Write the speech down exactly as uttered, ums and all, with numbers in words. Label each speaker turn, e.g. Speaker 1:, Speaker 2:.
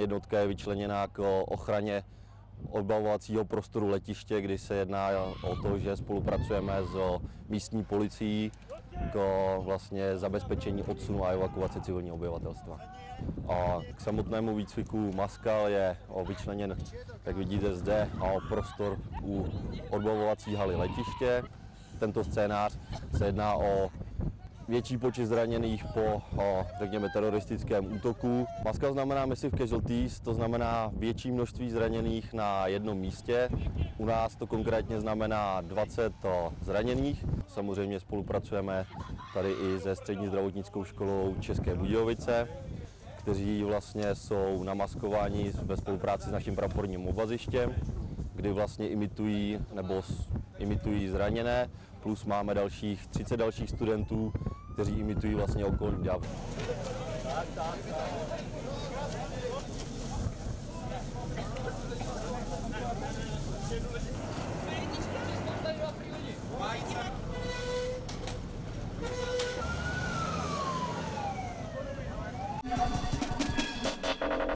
Speaker 1: jednotka je vyčleněná k ochraně odbavovacího prostoru letiště, kdy se jedná o to, že spolupracujeme s místní policií k vlastně zabezpečení odsunu a evakuace civilního obyvatelstva. A k samotnému výcviku Maskal je vyčleněn, jak vidíte zde, prostor u odbavovací haly letiště. Tento scénář se jedná o větší počet zraněných po, řekněme, teroristickém útoku. Maskal znamená massive casualties, to znamená větší množství zraněných na jednom místě. U nás to konkrétně znamená dvacet zraněných. Samozřejmě spolupracujeme tady i se střední zdravotnickou školou České Budějovice, kteří vlastně jsou namaskováni ve spolupráci s naším praporním obazištěm, kdy vlastně imitují nebo imitují zraněné, plus máme dalších třicet dalších studentů, kteří imitují vlastně okolní dav. Tak, tak, tak.